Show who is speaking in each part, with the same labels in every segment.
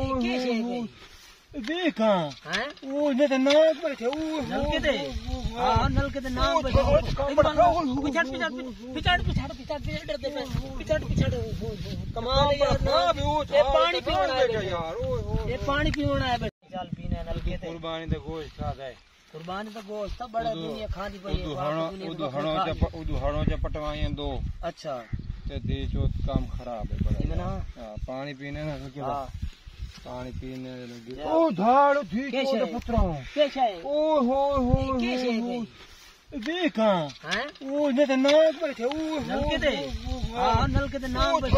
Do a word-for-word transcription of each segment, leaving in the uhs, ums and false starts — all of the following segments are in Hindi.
Speaker 1: देखा हैं ओ ने तो नाक बैठे ओ नलके दे हां नलके दे नाक बैठे पिछड़ पिछड़ पिछड़ पिछड़ पिछड़ पिछड़ डरते पे पिछड़ पिछड़ कमाल यार ये पानी पीना है यार ओ ये पानी पीना है चल पीने नलके दे कुर्बानी तो गोश्त खा गए कुर्बानी तो गोश्त सब बड़ा दुनिया खादी पई है उदु हणो जब उदु हणो जब पटवाई दो अच्छा ते दे जो काम खराब है बड़ा हां पानी पीने ना हां पानी पीने लगे ओ झाड़ थी तो पुत्रा कैसे है ओ हो हो कैसे है देखा हैं ओ ने तो नाक बैठे ओ नलके दे हां नलके दे नाक बैठे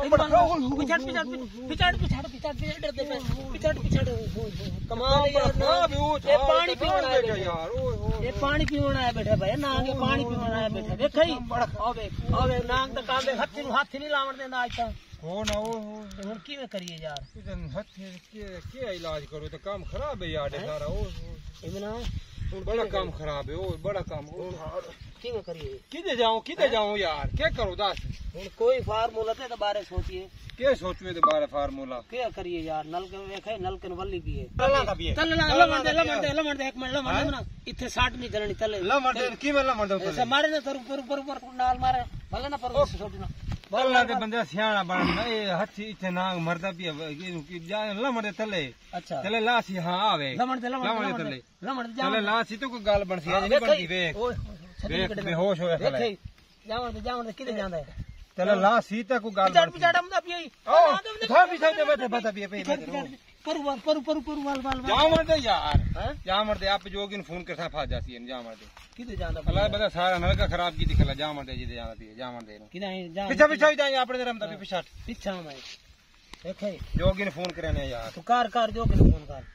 Speaker 1: पिछड़ पिछड़ पिछड़ पिछड़ पिछड़ पिछड़ डरते पे पिछड़ पिछड़ कमाल यार ये पानी पीना है यार ओ ये पानी पीना है बैठे भाई नाक के पानी पीना है बैठे देखई आवे आवे नाक तो कांदे हाथी नु हाथी नहीं लावण देंदा आज तक हो ना ओ हुन की में करिए यार इधन हाथी के के इलाज करो तो काम खराब है यार सारा ओ इमना बड़ा काम खराब है ओ बड़ा काम ओ की में करिए किधे जाऊं किधे जाऊं यार क्या करो दास हुन कोई फार्मूला ते बारे सोचिए के सोचवे ते बारे फार्मूला क्या करिए यार नल के देखे नल के वल्ली पिए तल्ला का पिए तल्ला लमण दे लमण दे लमण दे एक मिनट लमण ना इथे साठ नहीं चलनी तले लमण दे की में लमण दे ऐसे मारे ना तर पर पर पर नाल मारे भले ना पर छोटी ना बल्ला के बंदा सियाना बनना ए हथी इथे नाग मरदा पिए की जा लमण दे तले अच्छा तले लासी हां आवे लमण दे लमण दे तले लमण दे तले लासी तो कोई गाल बनसी आज नहीं बनदी वे देख बेहोश होया खले जावन दे जावन दे किदे जांदा है तले लासी तक को गाल बनसी पिछड़ पिछड़ पिए ओ था पिछड़ दे बैठे बता पिए पे पर पर पर पर वाल वाल जावन दे यार जावन दे आप जोगिन फोन कर सा फा जासी है जावन दे किदे जांदा अल्लाह बता सारा नलका खराब की दिखला जावन दे जिदे जांदा पिए जावन दे किदा जा पिछा पिछा जाए अपने रमदा भी पिछड़ पिछा में देखे जोगिन फोन करने यार तू कार कार जोगिन फोन कर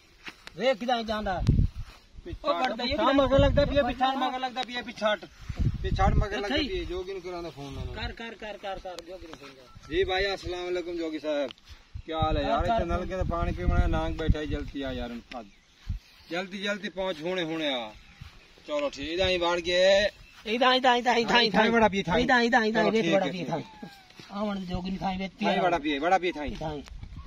Speaker 1: वे किदा जांदा ओ पड़दा ये मगर लगदा पिए पिछाड़ मगर लगदा पिए पिछाड़ पिछाड़ मगर लगदा पिए जोगिन कराना फोन ना कर कर कर कर कर जोगिन फोन कर जी भाई अस्सलाम वालेकुम जोगी साहब क्या हाल है यार इतने नल के पानी पीना नांग बैठा ही जल्दी आ यार जल्दी जल्दी पहुंच होने होने आ चलो ठीक इधर ही बाढ़ के इधर इधर इधर इधर इधर बड़ा पी था इधर इधर इधर वेट बड़ा पी था आवन जोगिन खाई वेट पी बड़ा पी बड़ा पी था इधर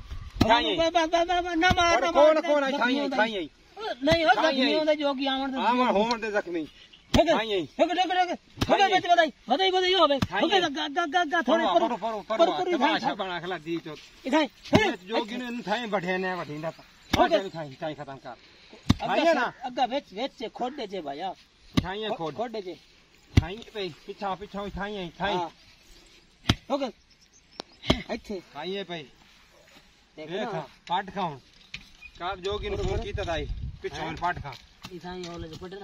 Speaker 1: ना मार कौन कौन आई थाई थाई नहीं हो जख्मी होंदे जोगी आवन आवन होवन दे जख्मी थाई आई होगे होगे होगे होगे बेच बताई बताई बताई होवे होगे गा गा गा थोड़े पर पर पर भाषा बना खला दी तो इधर जोगी ने थाई बैठे ने बैठिंदा होगे थाई थाई खत्म कर थाई ना अग्गा बेच बेच खोड दे जे भैया थाई खोड खोड दे जे थाई पे पीछा पीछा थाई आई थाई होगे अच्छे थाई पे देखा पाट खाऊं का जोगी ने फोन कीता थाई पीछा पाट खा इथाई होले जे पटना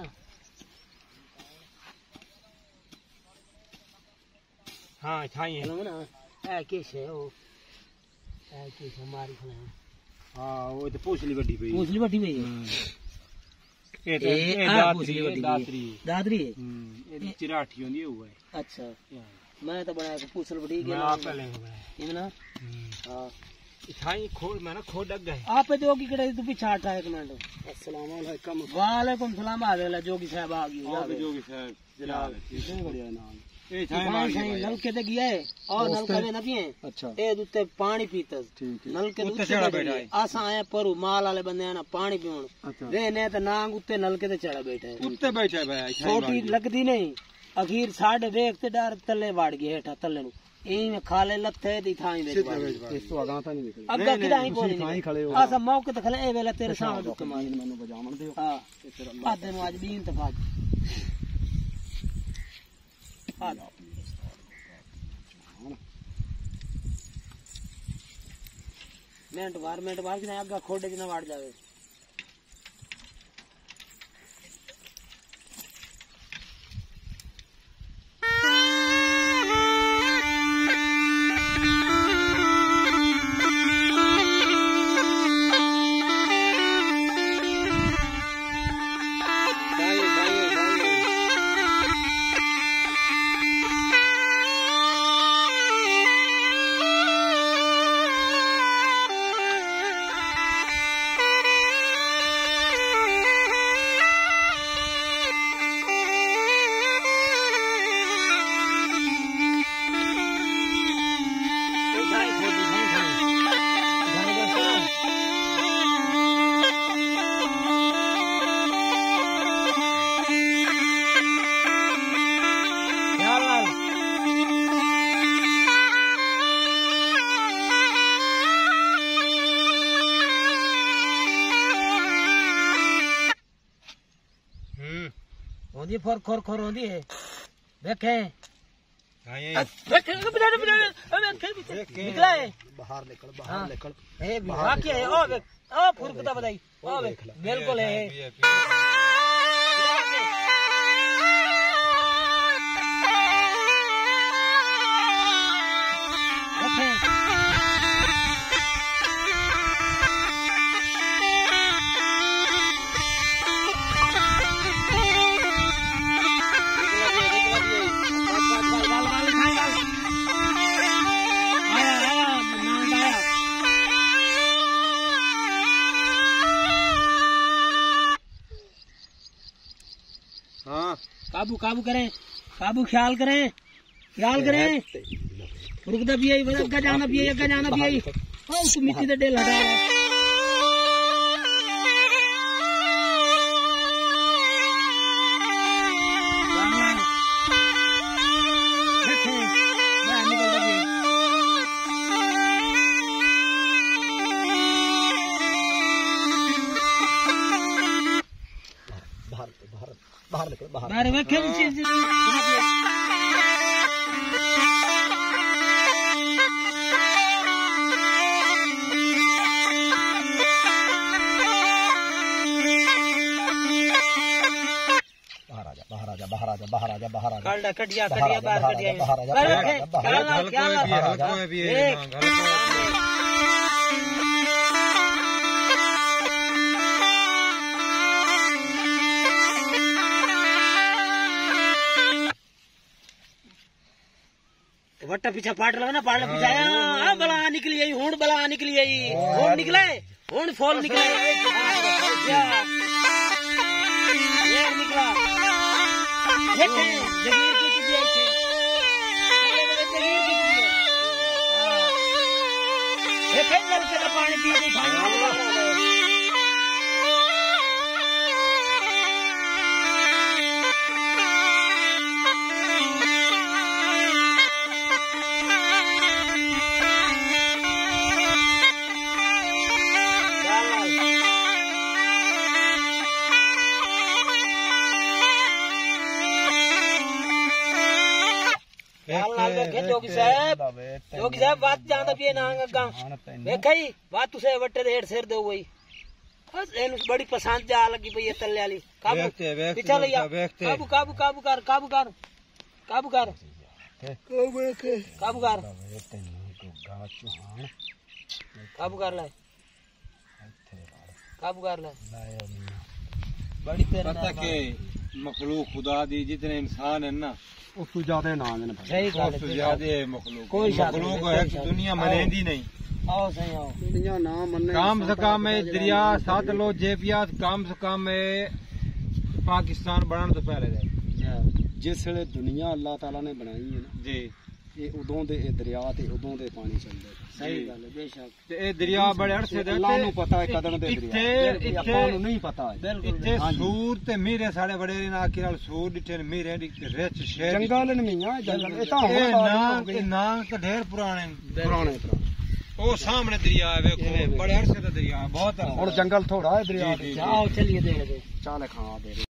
Speaker 1: हां थाई है ना ए कैसे हो ए कैसे हमारी खले हां वो तो पूछली बड़ी पे पूछली बड़ी पे ए ए दादरी दादरी दादरी ये चिराठी होनी हुआ है अच्छा मैं तो बनाया को पूछल बड़ी के आप पहले बनाया ये ना हां थाई खोल मैं ना खोड लग गए आप जोगी कड़े तू पिछाड़ था एक मिनट अस्सलाम वालेकुम वालेकुम सलाम आवेला जोगी साहब आ गई आप जोगी साहब जनाब कितने बढ़िया नाम ए थाई नल के दे गया है और नल के ना पिए अच्छा ए दुते पानी पीतस नल के दुते चढ़ा बैठा है आसा आया पर माल वाले बंदे ना पानी पीवन रे ने तो नांग उत्ते नल के ते चढ़ा बैठा है उत्ते बैठा है भाई छोटी लगदी नहीं अखीर साढ़े देखते डर तले वाड़ गए हेठा तले नु एही में खाले लथे दी थाई में इस तो आगा ता नहीं निकल अग्गा किदा ही कोनी थाई खड़े हो आसा मौके ते खले ए वेला तेरे सामने दुख मारी मेनू बजावन दियो हां तेरा आदे नु आज बीन तफाज आ जाओ मिनट बार मिनट बार कि अग्गा खोडे जना वाड़ जावे होती खोर खोर खोर होती है देखे निकला है
Speaker 2: बाहर निकल बाहर निकल
Speaker 1: बाकी है ओ ओ फुरकता बताई ओ बिल्कुल है
Speaker 2: हाँ
Speaker 1: काबू काबू करें काबू ख्याल करें ख्याल करें रुकदा भी है अग्गा जाना भी है अग्गा जाना भी है हाँ उसको मिट्टी से डेल हटा
Speaker 2: बाहर निकल बाहर
Speaker 1: बाहर वेखे चीज
Speaker 2: बाहर आजा बाहर आजा बाहर आजा बाहर आजा बाहर आजा
Speaker 1: कालडा कटिया कटिया बाहर कटिया
Speaker 2: बाहर आजा
Speaker 1: हल्को भी है हल्को भी वट्टा पीछा पाट लगा ना पाट पीछा हाँ बला निकली आई हूं बला निकली आई हूं निकले हूं फॉल निकले ये निकला जगीर की जगीर की ये फिर नल से पानी पी के जोगी साहब जोगी साहब बात जानता भी ना देखई बात तुसे वट्टे हेड सिर दे वही बस एनु बड़ी पसंद जा लगी भई तल्ले वाली काबू पीछा लिया काबू काबू काबू कर काबू कर काबू कर काबू कर काबू कर ले काबू कर ले बड़ी तेरे
Speaker 3: पता के मखलूक खुदा दी जितने इंसान है ना
Speaker 2: उससे ज्यादा नाम है
Speaker 1: सही बात
Speaker 3: उससे ज्यादा मखलूक
Speaker 1: कोई
Speaker 3: मखलूक है दुनिया मनेंदी नहीं
Speaker 1: आओ सही आओ
Speaker 2: दुनिया नाम मन्ने
Speaker 3: काम से काम है दरिया सतलुज जेपियात काम से काम है पाकिस्तान बनने तो पहले दे
Speaker 2: जिस वे दुनिया अल्लाह ताला ने बनाई है ना
Speaker 3: जी
Speaker 2: ये उदों दे दरिया ते उदों दे पानी चलदे
Speaker 1: सही गल है बेशक
Speaker 3: ते ए दरिया बड़े अरसे दे
Speaker 2: अल्लाह नु पता है कदन दे दरिया
Speaker 3: इत्थे
Speaker 2: अपां नु नहीं पता है
Speaker 3: इत्थे सूर ते मीरे साडे बड़े ना कि नाल सूर डिठे मीरे रिच शेर
Speaker 2: जंगल नहीं है जंगल ए तां
Speaker 3: ए नांग ए नांग ते ढेर पुराने
Speaker 2: पुराने पुराने
Speaker 3: ओ सामने दरिया है देखो बड़े अरसे दा दरिया है बहुत
Speaker 2: और जंगल थोड़ा है दरिया
Speaker 1: आओ चलिए देख दे
Speaker 2: चाल खां दे